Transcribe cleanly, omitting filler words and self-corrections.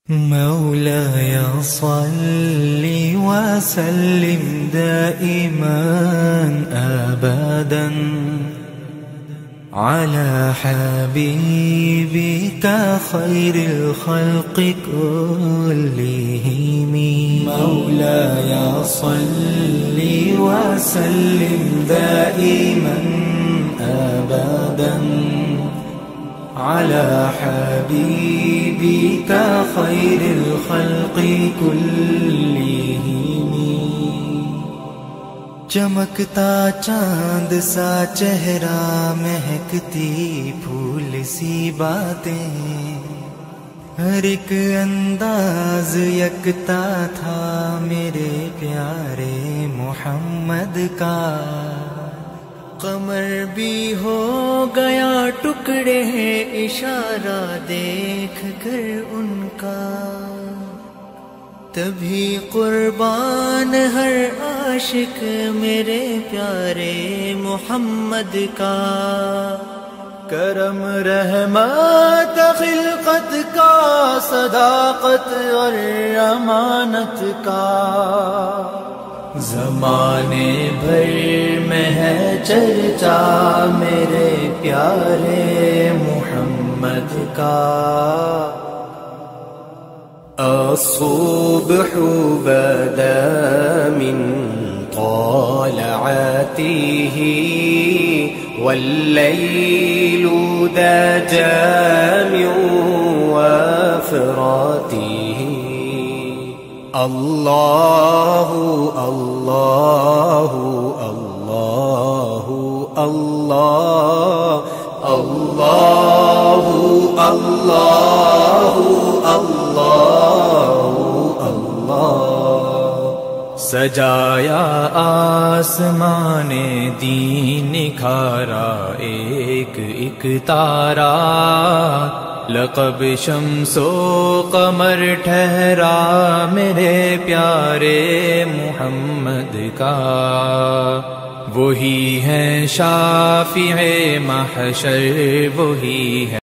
مولاي صل وسلم دائما أبدا على حبيبك خير الخلق كلهم. مولاي صل وسلم دائما أبدا على حبيبك خير الخلق كلهم. چمکتا چاند سا چہرہ، مہکتی پھول سی باتیں، ہر ایک انداز یکتا تھا میرے پیارے محمد کا. قمر بھی ہو گیا ٹکڑے اشارہ دیکھ کر ان کا، تبھی قربان ہر عاشق میرے پیارے محمد کا. کرم رحمت خلقت کا، صداقت اور امانت کا، زمانے بھر میں ہے چرچا میرے پیارے محمد کا. الصبح بدا من طلعته والليل دجى من وفراته. اللہ اللہ اللہ اللہ اللہ اللہ اللہ اللہ. سجایا آسمان دین نکھارا ایک ایک تارا، لقب شمس و قمر ٹھہرا میرے پیارے محمد کا. وہی ہے شافع محشر، وہی ہے